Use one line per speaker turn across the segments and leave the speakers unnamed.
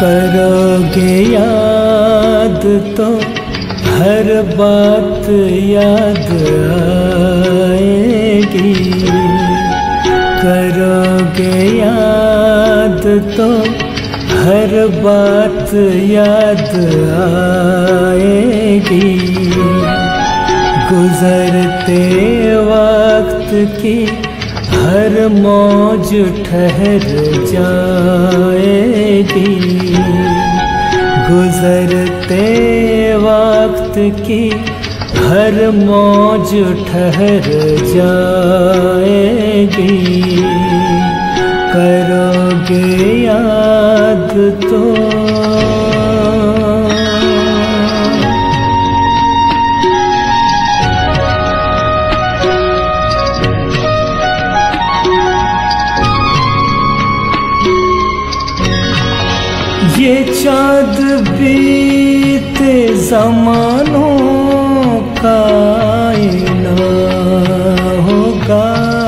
करोगे याद तो हर बात याद आएगी। करोगे याद तो हर बात याद आएगी। गुजरते वक्त की हर मौज ठहर जाएगी। गुजरते वक्त की हर मौज ठहर जाएगी। करोगे याद तो ये चाँद बीते ज़मानों का आईना होगा।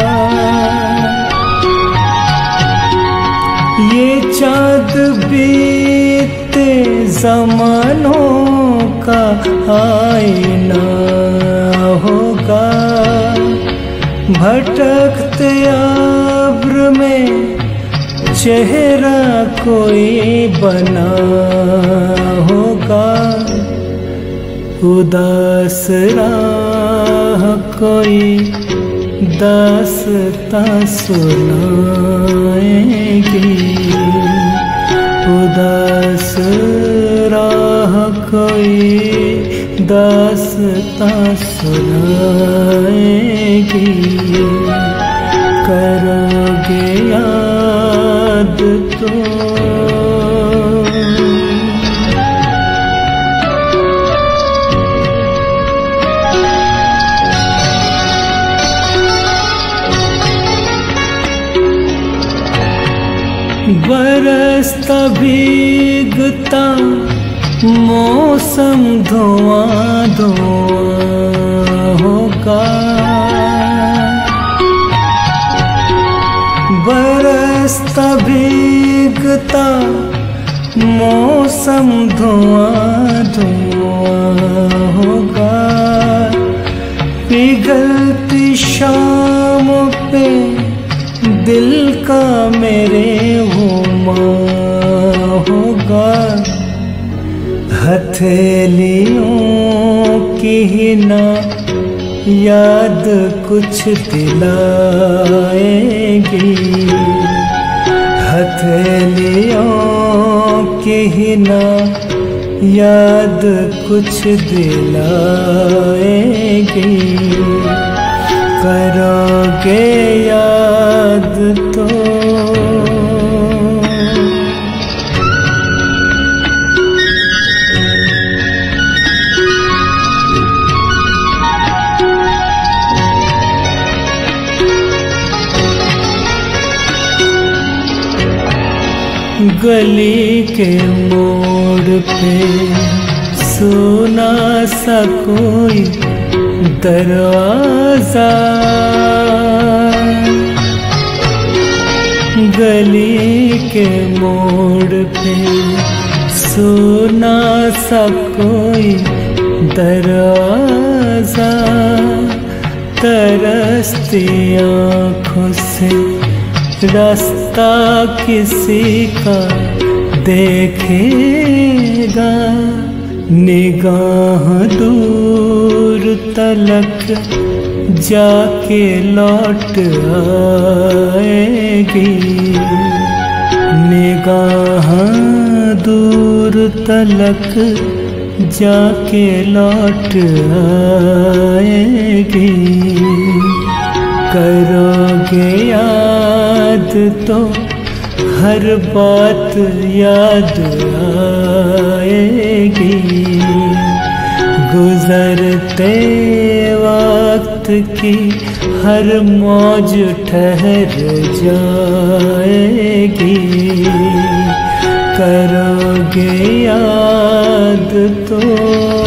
ये चाँद बीते ज़मानों का आईना होगा। भटकते अब्र में चेहरा कोई बना होगा। उदास राह कोई दास्तां सुनाएगी। उदास राह कोई दास्तां सुनाएगी। करोगे याद तो बरसता भीगता मौसम धुआं धुआं होगा। बरसता भीगता मौसम धुआं धुआं होगा। पिघलती शाम पे दिल का मेरे हुमां होगा। हथेलियों की ही ना याद कुछ दिलाएगी। हथेलियों की ही ना याद कुछ दिलाएगी। करोगे याद तो गली के मोड़ पे सुना सा कोई दरवाजा। गली के मोड़ पे सुना सा कोई दरवाजा। तरसती आँखों से रास्ता किसी का देखेगा। निगाह दूर तलक जाके लौट आएगी। निगाह दूर तलक जाके लौट आएगी। करोगे याद तो हर बात याद आएगी। गुजरते वक्त की हर मौज ठहर जाएगी। करोगे याद तो